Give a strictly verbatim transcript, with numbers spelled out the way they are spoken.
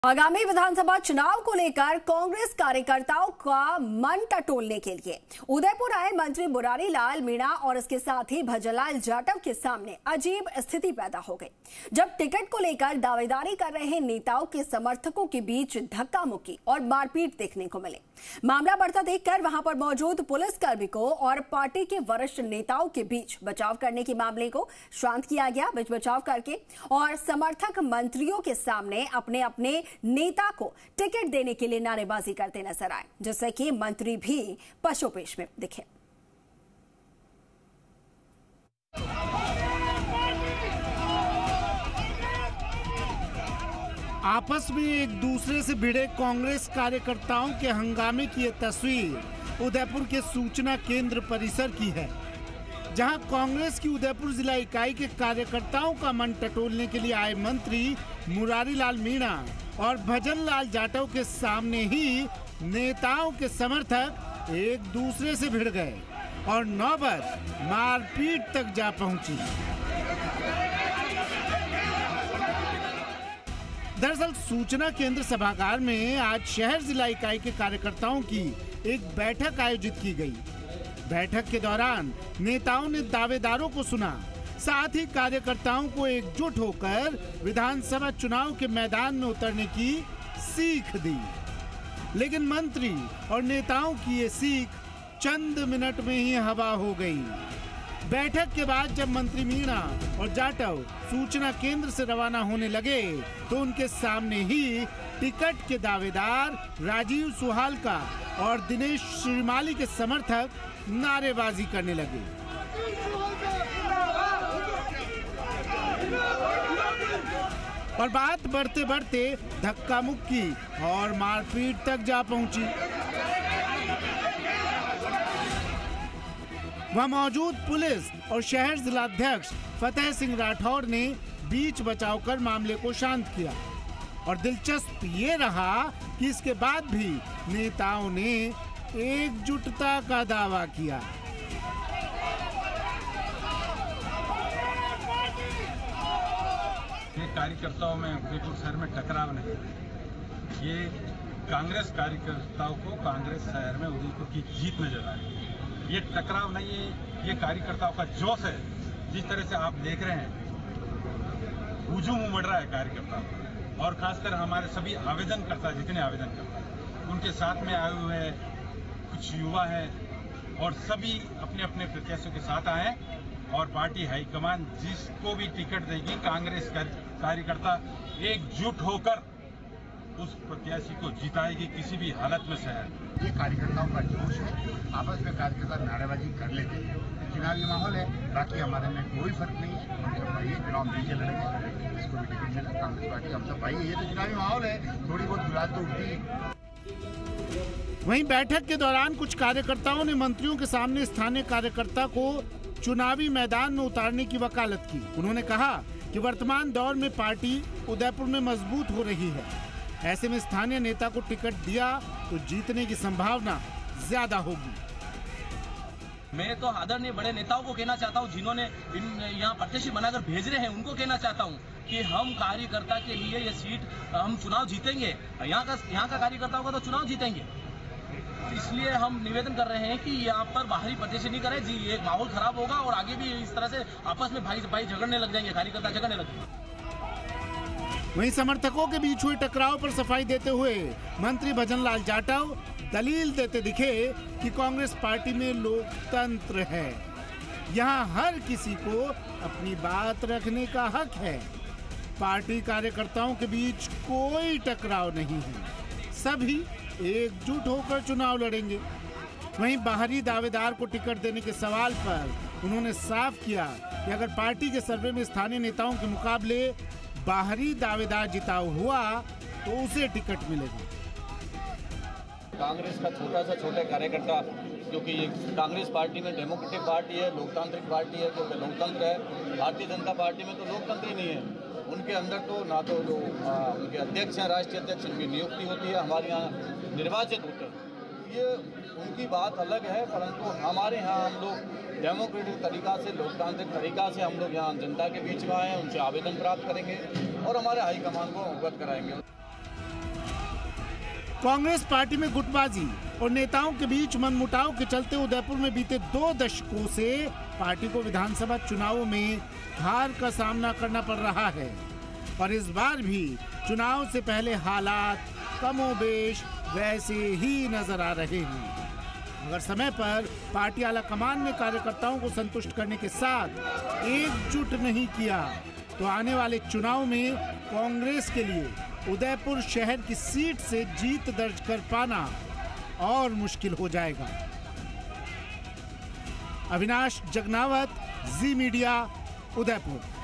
आगामी विधानसभा चुनाव को लेकर कांग्रेस कार्यकर्ताओं का मन टटोलने के लिए उदयपुर आए मंत्री मुरारी लाल मीणा और इसके साथ ही भजनलाल जाटव के सामने अजीब स्थिति पैदा हो गई, जब टिकट को लेकर दावेदारी कर रहे नेताओं के समर्थकों के बीच धक्का मुक्की और मारपीट देखने को मिले। मामला बढ़ता देखकर वहां पर मौजूद पुलिस कार्मिकों और पार्टी के वरिष्ठ नेताओं के बीच बचाव करने के मामले को शांत किया गया। बीच बचाव करके और समर्थक मंत्रियों के सामने अपने अपने नेता को टिकट देने के लिए नारेबाजी करते नजर आए, जिससे कि मंत्री भी पशुपेश में दिखे। आपस में एक दूसरे से भिड़े कांग्रेस कार्यकर्ताओं के हंगामे की ये तस्वीर उदयपुर के सूचना केंद्र परिसर की है, जहां कांग्रेस की उदयपुर जिला इकाई के कार्यकर्ताओं का मन टटोलने के लिए आए मंत्री मुरारी लाल मीणा और भजनलाल जाटव के सामने ही नेताओं के समर्थक एक दूसरे से भिड़ गए और नौबत मारपीट तक जा पहुंची। दरअसल सूचना केंद्र सभागार में आज शहर जिला इकाई के कार्यकर्ताओं की एक बैठक आयोजित की गई। बैठक के दौरान नेताओं ने दावेदारों को सुना, साथ ही कार्यकर्ताओं को एकजुट होकर विधानसभा चुनाव के मैदान में उतरने की सीख दी। लेकिन मंत्री और नेताओं की ये सीख चंद मिनट में ही हवा हो गई। बैठक के बाद जब मंत्री मीणा और जाटव सूचना केंद्र से रवाना होने लगे तो उनके सामने ही टिकट के दावेदार राजीव सुहालका और दिनेश श्रीमाली के समर्थक नारेबाजी करने लगे। और बात बढ़ते बढ़ते धक्का मुक्की और मारपीट तक जा पहुंची। वहां मौजूद पुलिस और शहर जिलाध्यक्ष फतेह सिंह राठौर ने बीच बचाव कर मामले को शांत किया। और दिलचस्प ये रहा कि इसके बाद भी नेताओं ने एकजुटता का दावा किया। ये कार्यकर्ताओं में उदयपुर शहर में टकराव नहीं, ये कांग्रेस कार्यकर्ताओं को कांग्रेस शहर में उदयपुर की जीत नजर आ रही है। ये टकराव नहीं है, ये कार्यकर्ताओं का जोश है। जिस तरह से आप देख रहे हैं हुजूम उमड़ रहा है कार्यकर्ताओं, और खासकर हमारे सभी आवेदनकर्ता जितने आवेदन करते उनके साथ में आए हुए कुछ युवा हैं और सभी अपने अपने प्रत्याशियों के साथ आए और पार्टी हाईकमान जिसको भी टिकट देगी कांग्रेस कार्यकर्ता एकजुट होकर उस प्रत्याशी को जिताएगी किसी भी हालत में शहर। ये कार्यकर्ताओं का जोश है, आपस में कार्यकर्ता नारेबाजी कर लेते हैं। चुनावी माहौल है, बाकी हमारे में कोई फर्क नहीं है। हम सब भाई चुनाव नीचे लड़ेंगे, इसको भी टिकट मिला कांग्रेस पार्टी, हम सब भाई। ये तो चुनावी माहौल है, थोड़ी बहुत गुलाल तो उठती है। वहीं बैठक के दौरान कुछ कार्यकर्ताओं ने मंत्रियों के सामने स्थानीय कार्यकर्ता को चुनावी मैदान में उतारने की वकालत की। उन्होंने कहा कि वर्तमान दौर में पार्टी उदयपुर में मजबूत हो रही है, ऐसे में स्थानीय नेता को टिकट दिया तो जीतने की संभावना ज्यादा होगी। मैं तो आदरणीय बड़े नेताओं को कहना चाहता हूं, जिन्होंने यहाँ प्रत्याशी बनाकर भेज रहे हैं, उनको कहना चाहता हूं कि हम कार्यकर्ता के लिए ये सीट हम चुनाव जीतेंगे। यहाँ का यहाँ का कार्यकर्ता होगा तो चुनाव जीतेंगे। इसलिए हम निवेदन कर रहे हैं कि यहाँ पर बाहरी प्रत्याशी नहीं करें जी, ये माहौल खराब होगा और आगे भी इस तरह से आपस में भाई भाई झगड़ने लग जाएंगे, कार्यकर्ता झगड़ने लग जाएंगे। वहीं समर्थकों के बीच हुए टकराव पर सफाई देते हुए मंत्री भजनलाल जाटव दलील देते दिखे कि कांग्रेस पार्टी में लोकतंत्र है, यहां हर किसी को अपनी बात रखने का हक है। पार्टी कार्यकर्ताओं के बीच कोई टकराव नहीं है, सभी एकजुट होकर चुनाव लड़ेंगे। वहीं बाहरी दावेदार को टिकट देने के सवाल पर उन्होंने साफ किया कि अगर पार्टी के सर्वे में स्थानीय नेताओं के मुकाबले बाहरी दावेदार जिताऊ हुआ तो उसे टिकट मिलेगा। कांग्रेस का छोटा सा छोटा कार्यकर्ता, क्योंकि ये कांग्रेस पार्टी में डेमोक्रेटिक पार्टी है, लोकतांत्रिक पार्टी है, क्योंकि लोकतंत्र है। भारतीय जनता पार्टी में तो लोकतंत्र ही नहीं है। उनके अंदर तो ना तो जो उनके अध्यक्ष हैं, राष्ट्रीय अध्यक्ष, उनकी नियुक्ति होती है, हमारे यहाँ निर्वाचित होते हैं। ये उनकी बात अलग है, परंतु हमारे यहाँ हम लोग डेमोक्रेटिक तरीका से, लोकतांत्रिक तरीका से हम लोग यहाँ जनता के बीच में आए हैं, उनसे आवेदन प्राप्त करेंगे और हमारे हाईकमान को अवगत कराएंगे। कांग्रेस पार्टी में गुटबाजी और नेताओं के बीच मनमुटाव के चलते उदयपुर में बीते दो दशकों से पार्टी को विधानसभा चुनावों में हार का सामना करना पड़ रहा है और इस बार भी चुनाव से पहले हालात कमोबेश वैसे ही नजर आ रहे हैं। अगर समय पर पार्टी आला कमान ने कार्यकर्ताओं को संतुष्ट करने के साथ एकजुट नहीं किया तो आने वाले चुनाव में कांग्रेस के लिए उदयपुर शहर की सीट से जीत दर्ज कर पाना और मुश्किल हो जाएगा। अविनाश जगनावत, जी मीडिया, उदयपुर।